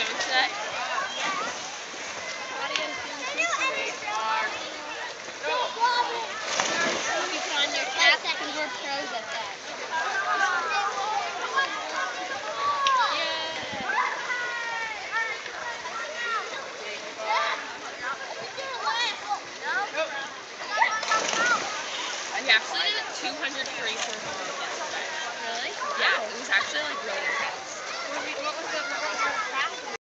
doing today? You put on your cap and we're pros at that. I actually did 200 free for yesterday. Really? Yeah, it was actually like really intense. What was the